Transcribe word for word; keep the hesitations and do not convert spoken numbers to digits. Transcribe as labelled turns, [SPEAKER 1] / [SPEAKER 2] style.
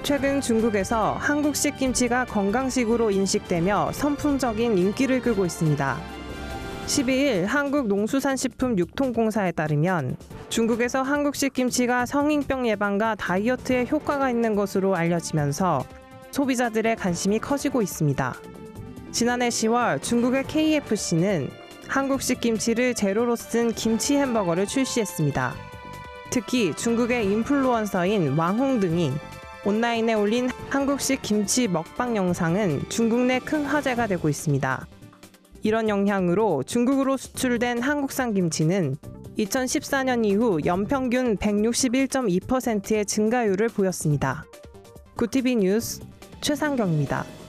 [SPEAKER 1] 최근 중국에서 한국식 김치가 건강식으로 인식되며 선풍적인 인기를 끌고 있습니다. 십이일 한국농수산식품유통공사에 따르면 중국에서 한국식 김치가 성인병 예방과 다이어트에 효과가 있는 것으로 알려지면서 소비자들의 관심이 커지고 있습니다. 지난해 시월 중국의 케이에프씨는 한국식 김치를 제로로 쓴 김치 햄버거를 출시했습니다. 특히 중국의 인플루언서인 왕홍 등이 온라인에 올린 한국식 김치 먹방 영상은 중국 내 큰 화제가 되고 있습니다. 이런 영향으로 중국으로 수출된 한국산 김치는 이천십사 년 이후 연평균 백육십일 점 이 퍼센트의 증가율을 보였습니다. 구티비 뉴스 최상경입니다.